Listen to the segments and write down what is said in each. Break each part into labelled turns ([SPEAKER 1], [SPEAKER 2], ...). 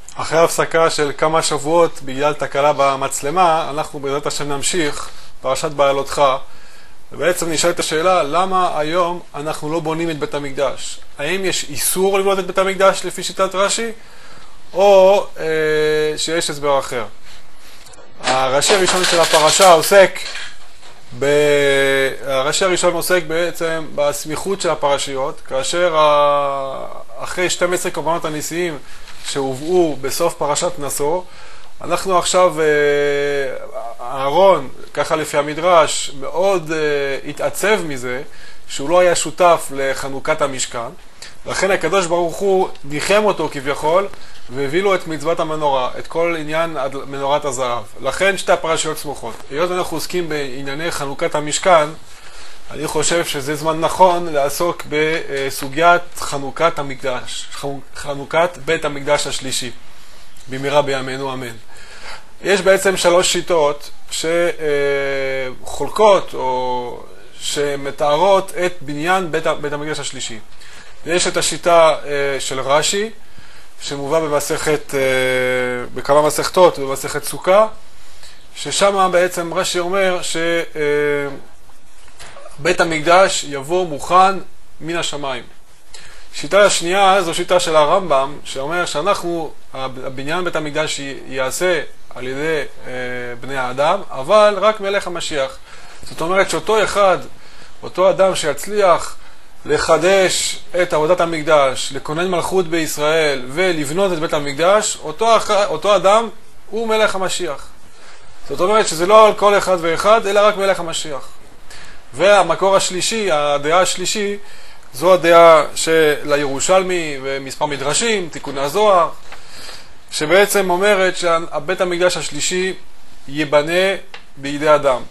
[SPEAKER 1] אחרי הפסקה של כמה שבועות בגלל תקלה במצלמה, אנחנו בעזרת השם נמשיך פרשת בעלותך, ובעצם נשאלת השאלה למה היום אנחנו לא בונים את בית המקדש. האם יש איסור לבנות את בית המקדש לפי שיטת רש"י, או שיש הסבר אחר. הרש"י הראשון של הפרשה עוסק בעצם בסמיכות של הפרשיות, כאשר אחרי 12 קורבנות הניסיים שהובאו בסוף פרשת נשוא, אנחנו עכשיו, אהרון, ככה לפי המדרש, מאוד התעצב מזה שהוא לא היה שותף לחנוכת המשכן, לכן הקדוש ברוך הוא ניחם אותו כביכול והביא לו את מצוות המנורה, את כל עניין מנורת הזהב. לכן שתי הפרשיות סמוכות. היות אנחנו עוסקים בענייני חנוכת המשכן, אני חושב שזה זמן נכון לעסוק בסוגיית חנוכת המקדש, חנוכת בית המקדש השלישי, במהרה בימינו אמן. יש בעצם 3 שיטות שחולקות או שמתארות את בניין בית המקדש השלישי. יש את השיטה של רש"י, שמובא בכמה מסכתות, במסכת סוכה, ששם בעצם רש"י אומר שבית המקדש יבוא מוכן מן השמיים. שיטה השנייה זו שיטה של הרמב"ם, שאומר הבניין בית המקדש ייעשה על ידי בני האדם, אבל רק מלך המשיח. זאת אומרת אותו אדם שיצליח לחדש את עבודת המקדש, לכונן מלכות בישראל ולבנות את בית המקדש, אותו אדם הוא מלך המשיח. זאת אומרת שזה לא על כל אחד ואחד, אלא רק מלך המשיח. והמקור השלישי, הדעה השלישי, זו הדעה של הירושלמי ומספר מדרשים, תיקוני הזוהר, שבעצם אומרת שהבית המקדש השלישי ייבנה בידי אדם.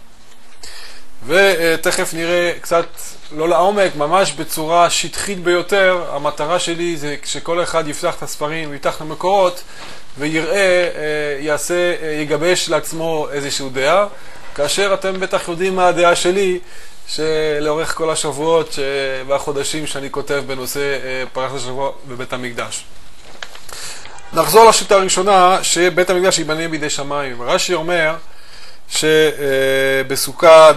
[SPEAKER 1] ותכף נראה קצת, לא לעומק, ממש בצורה שטחית ביותר. המטרה שלי זה שכל אחד יפתח את הספרים, יפתח את המקורות, ויראה, יגבש לעצמו איזשהו דעה, כאשר אתם בטח יודעים מה הדעה שלי, שלאורך כל השבועות והחודשים שאני כותב בנושא פרשת השבוע בבית המקדש. נחזור לשיטה הראשונה, שבית המקדש ייבנה בידי שמיים. רש"י אומר שבסוכה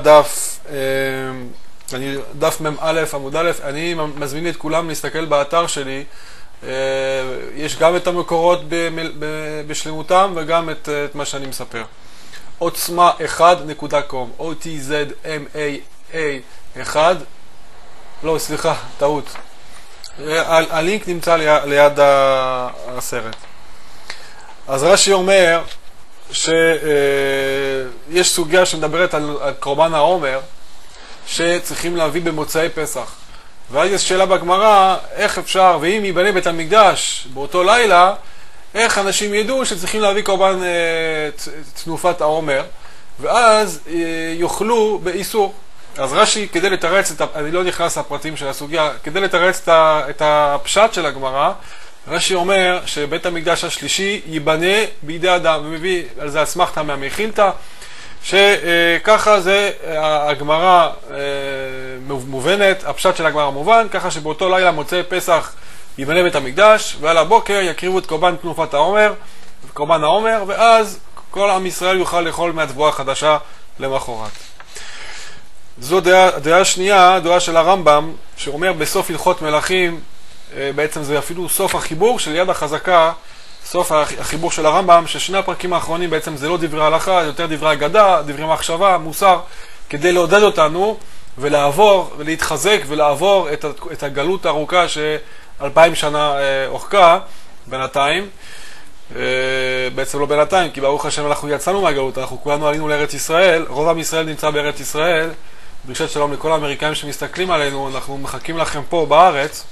[SPEAKER 1] דף מ"א עמוד א', אני מזמין את כולם להסתכל באתר שלי, יש גם את המקורות בשלמותם וגם את מה שאני מספר. otzma1.com, otzma1, לא, סליחה, טעות. הלינק נמצא ליד הסרט. אז רש"י אומר שיש סוגיה שמדברת על קורבן העומר שצריכים להביא במוצאי פסח, ואז יש שאלה בגמרא, איך אפשר, ואם ייבנה בית המקדש באותו לילה, איך אנשים ידעו שצריכים להביא קורבן תנופת העומר, ואז יאכלו באיסור. אז רש"י, כדי לתרץ אני לא נכנס לפרטים של הסוגיה, כדי לתרץ את הפשט של הגמרא, רש"י אומר שבית המקדש השלישי ייבנה בידי אדם, ומביא על זה אסמכתא מהמחילתא, שככה זה הגמרא מובנת, הפשט של הגמרא מובן, ככה שבאותו לילה מוצאי פסח ייבנה בית המקדש, ועל הבוקר יקריבו את קורבן תנופת העומר, קורבן העומר, ואז כל עם ישראל יוכל לאכול מהתבואה החדשה למחרת. זו דעה שנייה, דעה של הרמב"ם, שאומר בסוף הלכות מלכים, בעצם זה אפילו סוף החיבור של יד החזקה, סוף החיבור של הרמב"ם, ששני הפרקים האחרונים בעצם זה לא דברי הלכה, זה יותר דברי אגדה, דברי מחשבה, מוסר, כדי לעודד אותנו ולעבור ולהתחזק ולעבור את הגלות הארוכה ש2000 שנה אורכה בינתיים. בעצם לא בינתיים, כי ברוך השם אנחנו יצאנו מהגלות, אנחנו כולנו עלינו לארץ ישראל, רוב עם ישראל נמצא בארץ ישראל. ברכת שלום לכל האמריקאים שמסתכלים עלינו, אנחנו מחכים לכם פה בארץ.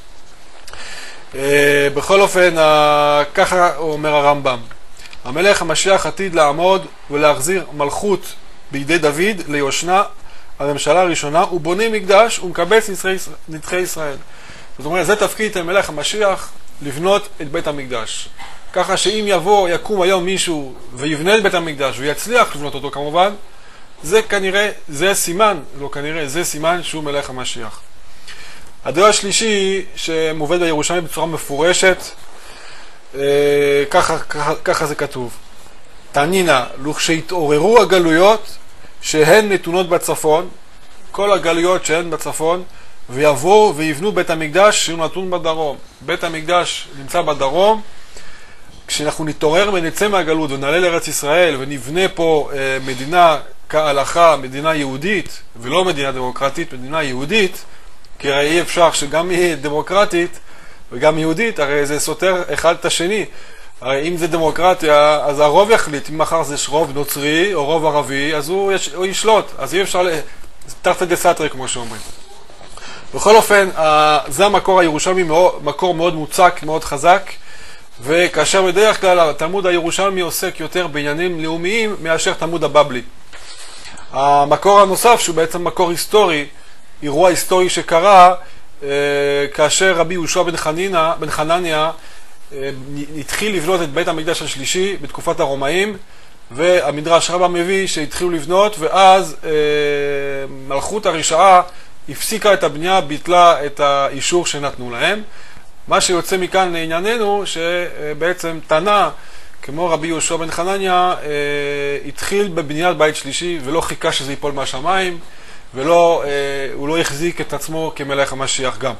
[SPEAKER 1] בכל אופן, ככה אומר הרמב"ם, המלך המשיח עתיד לעמוד ולהחזיר מלכות בידי דוד ליושנה, הממשלה הראשונה, הוא בונה מקדש ומקבץ נדחי ישראל. זאת אומרת, זה תפקיד המלך המשיח, לבנות את בית המקדש. ככה שאם יקום היום מישהו ויבנה את בית המקדש ויצליח לבנות אותו כמובן, זה כנראה, זה סימן שהוא מלך המשיח. הדעה השלישי שמובאת בירושלמי בצורה מפורשת, ככה זה כתוב. תנינה, לכשיתעוררו הגלויות שהן נתונות בצפון, כל הגלויות שהן בצפון, ויבואו ויבנו בית המקדש שהוא נתון בדרום. בית המקדש נמצא בדרום. כשאנחנו נתעורר ונצא מהגלות ונעלה לארץ ישראל ונבנה פה מדינה כהלכה, מדינה יהודית, ולא מדינה דמוקרטית, מדינה יהודית, כי הרי אי אפשר שגם יהיה דמוקרטית וגם יהודית, הרי זה סותר אחד את השני. הרי אם זה דמוקרטיה, אז הרוב יחליט, אם מחר זה רוב נוצרי או רוב ערבי, אז הוא ישלוט, אז אי אפשר, תחת דסתרי כמו שאומרים. בכל אופן, זה המקור הירושלמי, מקור מאוד מוצק, מאוד חזק, וכאשר בדרך כלל התלמוד הירושלמי עוסק יותר בעניינים לאומיים מאשר תלמוד הבבלי. המקור הנוסף, שהוא בעצם מקור היסטורי, אירוע היסטורי שקרה, כאשר רבי יהושע בן חנניה התחיל לבנות את בית המקדש השלישי בתקופת הרומאים, והמדרש רבה מביא שהתחילו לבנות, ואז מלכות הרשעה הפסיקה את הבנייה, ביטלה את האישור שנתנו להם. מה שיוצא מכאן לענייננו, שבעצם תנא, כמו רבי יהושע בן חנניה, התחיל בבניית בית שלישי ולא חיכה שזה ייפול מהשמיים, הוא לא החזיק את עצמו כמלך המשיח גם.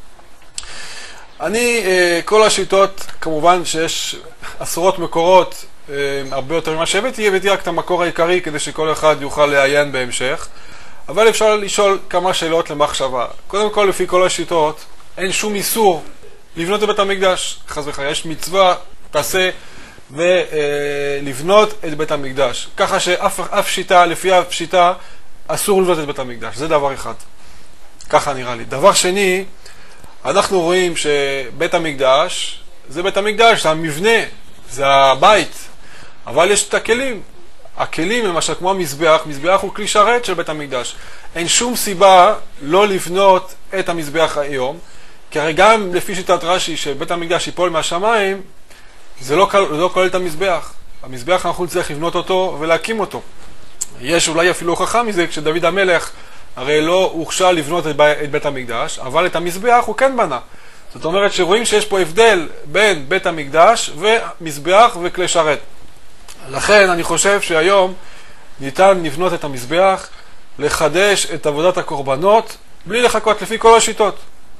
[SPEAKER 1] כל השיטות, כמובן שיש עשרות מקורות, הרבה יותר ממה שהבאתי רק את המקור העיקרי כדי שכל אחד יוכל לעיין בהמשך, אבל אפשר לשאול כמה שאלות למחשבה. קודם כל, לפי כל השיטות, אין שום איסור לבנות את בית המקדש. חס וחלילה, יש מצווה, תעשה ולבנות את בית המקדש. ככה שאף שיטה, לפי אף שיטה, אסור לבנות את בית המקדש. זה דבר אחד. ככה נראה לי. דבר שני, אנחנו רואים שבית המקדש, זה בית המקדש, זה המבנה, זה הבית. אבל יש את הכלים. הכלים, למשל, כמו המזבח, מזבח הוא כלי שרת של בית המקדש. אין שום סיבה לא לבנות את המזבח היום, כי הרי גם לפי שיטת רש"י שבית המקדש ייפול מהשמיים, זה לא כולל את המזבח. המזבח אנחנו צריך לבנות אותו ולהקים אותו. יש אולי אפילו הוכחה מזה, כשדוד המלך הרי לא הוכשר לבנות את בית המקדש, אבל את המזבח הוא כן בנה. זאת אומרת שרואים שיש פה הבדל בין בית המקדש ומזבח וכלי שרת. לכן אני חושב שהיום ניתן לבנות את המזבח, לחדש את עבודת הקורבנות, בלי לחכות לפי כל השיטות.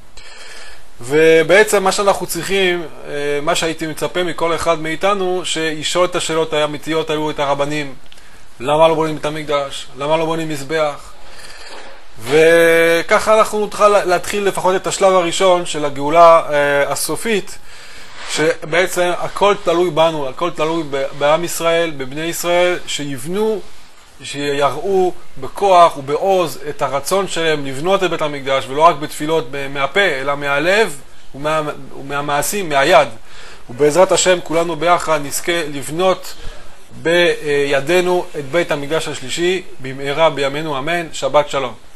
[SPEAKER 1] ובעצם מה שאנחנו צריכים, מה שהייתי מצפה מכל אחד מאיתנו, שישאול את השאלות האמיתיות האלו את הרבנים. למה לא בונים את המקדש? למה לא בונים מזבח? וככה אנחנו נוכל להתחיל לפחות את השלב הראשון של הגאולה הסופית, שבעצם הכל תלוי בנו, הכל תלוי בעם ישראל, בבני ישראל, שיבנו, שיראו בכוח ובעוז את הרצון שלהם לבנות את בית המקדש, ולא רק בתפילות מהפה, אלא מהלב ומהמעשים, מהיד. ובעזרת השם כולנו ביחד נזכה לבנות בידינו את בית המקדש השלישי, במהרה בימינו אמן. שבת שלום.